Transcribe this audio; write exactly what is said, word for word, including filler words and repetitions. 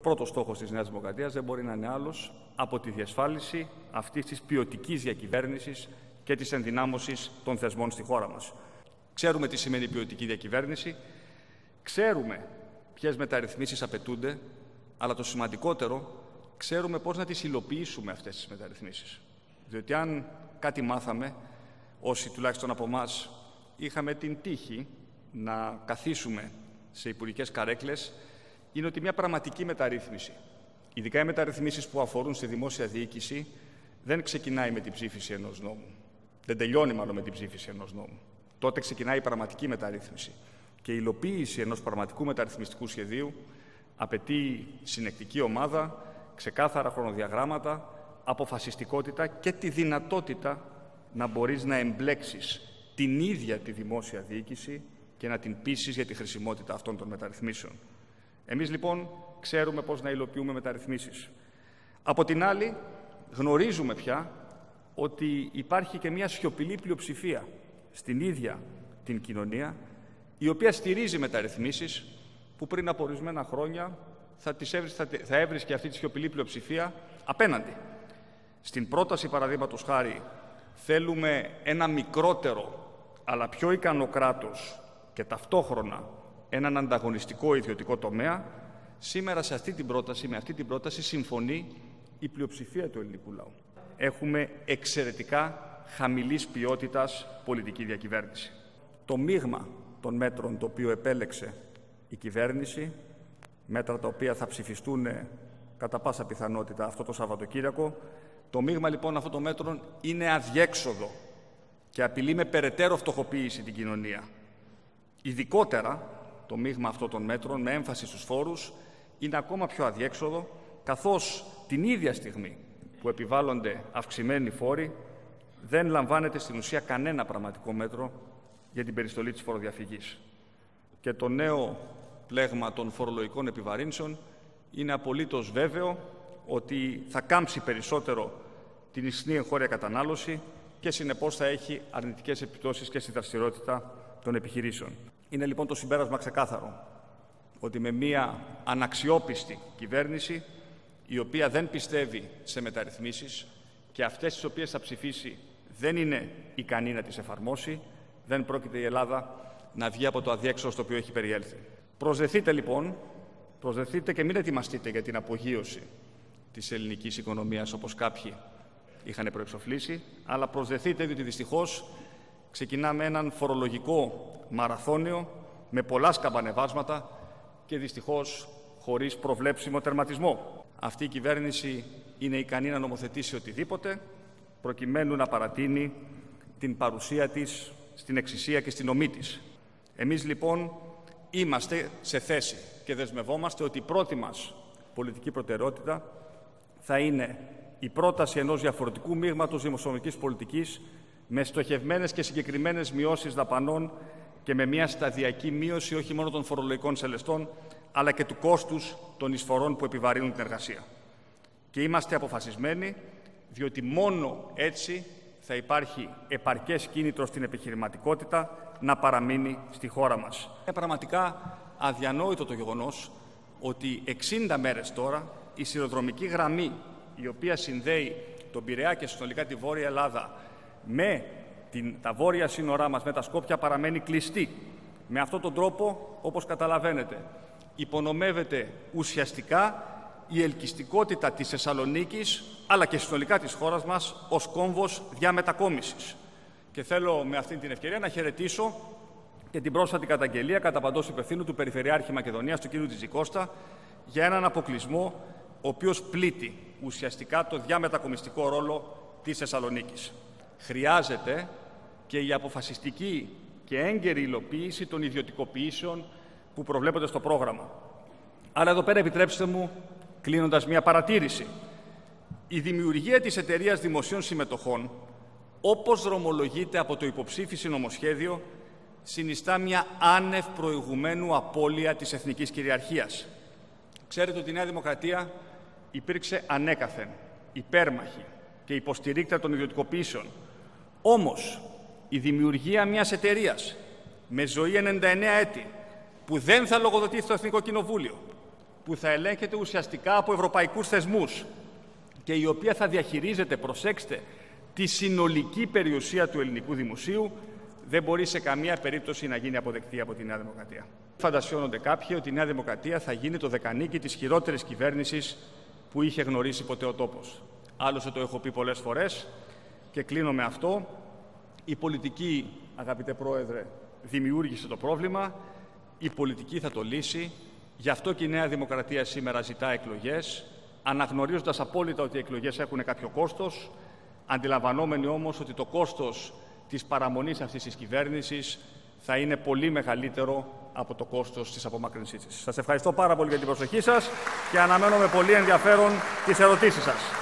Πρώτος στόχος της Νέας Δημοκρατίας δεν μπορεί να είναι άλλος από τη διασφάλιση αυτής της ποιοτικής διακυβέρνησης και της ενδυνάμωσης των θεσμών στη χώρα μας. Ξέρουμε τι σημαίνει ποιοτική διακυβέρνηση, ξέρουμε ποιες μεταρρυθμίσεις απαιτούνται, αλλά το σημαντικότερο, ξέρουμε πώς να τις υλοποιήσουμε αυτές τις μεταρρυθμίσεις. Διότι αν κάτι μάθαμε, όσοι τουλάχιστον από εμάς είχαμε την τύχη να καθίσουμε σε υπουργικές καρέκλες, είναι ότι μια πραγματική μεταρρύθμιση, ειδικά οι μεταρρυθμίσεις που αφορούν στη δημόσια διοίκηση, δεν ξεκινάει με την ψήφιση ενός νόμου. Δεν τελειώνει μάλλον με την ψήφιση ενός νόμου. Τότε ξεκινάει η πραγματική μεταρρύθμιση. Και η υλοποίηση ενός πραγματικού μεταρρυθμιστικού σχεδίου απαιτεί συνεκτική ομάδα, ξεκάθαρα χρονοδιαγράμματα, αποφασιστικότητα και τη δυνατότητα να μπορείς να εμπλέξεις την ίδια τη δημόσια διοίκηση και να την πείσεις για τη χρησιμότητα αυτών των μεταρρυθμίσεων. Εμείς λοιπόν ξέρουμε πώς να υλοποιούμε μεταρρυθμίσεις. Από την άλλη, γνωρίζουμε πια ότι υπάρχει και μια σιωπηλή πλειοψηφία στην ίδια την κοινωνία, η οποία στηρίζει μεταρρυθμίσεις που πριν από ορισμένα χρόνια θα, τις έβρισκε, θα, θα έβρισκε αυτή τη σιωπηλή πλειοψηφία απέναντι. Στην πρόταση, παραδείγματος χάρη, θέλουμε ένα μικρότερο αλλά πιο ικανό κράτος και ταυτόχρονα έναν ανταγωνιστικό ιδιωτικό τομέα. Σήμερα σε αυτή την πρόταση, με αυτή την πρόταση συμφωνεί η πλειοψηφία του ελληνικού λαού. Έχουμε εξαιρετικά χαμηλής ποιότητας πολιτική διακυβέρνηση. Το μείγμα των μέτρων το οποίο επέλεξε η κυβέρνηση, μέτρα τα οποία θα ψηφιστούν κατά πάσα πιθανότητα αυτό το Σαββατοκύριακο, το μείγμα λοιπόν αυτών των μέτρων είναι αδιέξοδο και απειλεί με περαιτέρω φτωχοποίηση την κοινωνία. Ειδικότερα, το μείγμα αυτών των μέτρων, με έμφαση στους φόρους, είναι ακόμα πιο αδιέξοδο, καθώς την ίδια στιγμή που επιβάλλονται αυξημένοι φόροι, δεν λαμβάνεται στην ουσία κανένα πραγματικό μέτρο για την περιστολή της φοροδιαφυγής. Και το νέο πλέγμα των φορολογικών επιβαρύνσεων είναι απολύτως βέβαιο ότι θα κάμψει περισσότερο την ισχνή εγχώρια κατανάλωση και συνεπώς θα έχει αρνητικές επιπτώσεις και στη δραστηριότητα των επιχειρήσεων. Είναι λοιπόν το συμπέρασμα ξεκάθαρο ότι με μια αναξιόπιστη κυβέρνηση, η οποία δεν πιστεύει σε μεταρρυθμίσεις και αυτές τις οποίες θα ψηφίσει δεν είναι ικανή να τις εφαρμόσει, δεν πρόκειται η Ελλάδα να βγει από το αδιέξοδο στο οποίο έχει περιέλθει. Προσδεθείτε λοιπόν, προσδεθείτε και μην ετοιμαστείτε για την απογείωση της ελληνικής οικονομίας όπως κάποιοι είχαν προεξοφλήσει, αλλά προσδεθείτε διότι δυστυχώς ξεκινάμε έναν φορολογικό μαραθώνιο με πολλά σκαμπανεβάσματα και δυστυχώς χωρίς προβλέψιμο τερματισμό. Αυτή η κυβέρνηση είναι ικανή να νομοθετήσει οτιδήποτε προκειμένου να παρατείνει την παρουσία της στην εξουσία και στην ομή της. Εμείς λοιπόν είμαστε σε θέση και δεσμευόμαστε ότι η πρώτη μας πολιτική προτεραιότητα θα είναι η πρόταση ενός διαφορετικού μείγματος δημοσιονομικής πολιτικής με στοχευμένες και συγκεκριμένες μειώσεις δαπανών και με μια σταδιακή μείωση όχι μόνο των φορολογικών σελεστών, αλλά και του κόστους των εισφορών που επιβαρύνουν την εργασία. Και είμαστε αποφασισμένοι, διότι μόνο έτσι θα υπάρχει επαρκές κίνητρο στην επιχειρηματικότητα να παραμείνει στη χώρα μας. Είναι πραγματικά αδιανόητο το γεγονός ότι εξήντα μέρες τώρα η σιδηροδρομική γραμμή η οποία συνδέει τον Πειραιά και συνολικά τη Βόρεια Ελλάδα με την, τα βόρεια σύνορά μας, με τα Σκόπια, παραμένει κλειστή. Με αυτόν τον τρόπο, όπως καταλαβαίνετε, υπονομεύεται ουσιαστικά η ελκυστικότητα της Θεσσαλονίκης, αλλά και συνολικά της χώρας μας, ως κόμβος διαμετακόμισης. Και θέλω με αυτή την ευκαιρία να χαιρετήσω και την πρόσφατη καταγγελία κατά παντός υπευθύνου του Περιφερειάρχη Μακεδονίας, του κ. Τζικώστα, για έναν αποκλεισμό ο οποίος πλήττει ουσιαστικά το διαμετακομιστικό ρόλο της Θεσσαλονίκης. Χρειάζεται και η αποφασιστική και έγκαιρη υλοποίηση των ιδιωτικοποιήσεων που προβλέπονται στο πρόγραμμα. Αλλά εδώ πέρα επιτρέψτε μου, κλείνοντας μια παρατήρηση. Η δημιουργία της εταιρείας δημοσίων συμμετοχών, όπως δρομολογείται από το υποψήφισι νομοσχέδιο, συνιστά μια άνευ προηγουμένου απώλεια της εθνικής κυριαρχίας. Ξέρετε ότι η Νέα Δημοκρατία υπήρξε ανέκαθεν υπέρμαχη και υποστηρίκτρια των ιδιωτικοποιήσεων. Όμως, η δημιουργία μιας εταιρείας με ζωή ενενήντα εννέα έτη, που δεν θα λογοδοτήσει στο Εθνικό Κοινοβούλιο, που θα ελέγχεται ουσιαστικά από ευρωπαϊκούς θεσμούς και η οποία θα διαχειρίζεται, προσέξτε, τη συνολική περιουσία του ελληνικού δημοσίου, δεν μπορεί σε καμία περίπτωση να γίνει αποδεκτή από τη Νέα Δημοκρατία. Φαντασιώνονται κάποιοι ότι η Νέα Δημοκρατία θα γίνει το δεκανίκι της χειρότερης κυβέρνησης που είχε γνωρίσει ποτέ ο τόπος. Άλλωστε το έχω πει πολλές φορές και κλείνω με αυτό. Η πολιτική, αγαπητέ Πρόεδρε, δημιούργησε το πρόβλημα, η πολιτική θα το λύσει. Γι' αυτό και η Νέα Δημοκρατία σήμερα ζητά εκλογές, αναγνωρίζοντας απόλυτα ότι οι εκλογές έχουν κάποιο κόστος, αντιλαμβανόμενοι όμως ότι το κόστος της παραμονής αυτής της κυβέρνησης θα είναι πολύ μεγαλύτερο από το κόστος της απομάκρυνσής της. Σας ευχαριστώ πάρα πολύ για την προσοχή σας και αναμένω με πολύ ενδιαφέρον τις ερωτήσεις σας.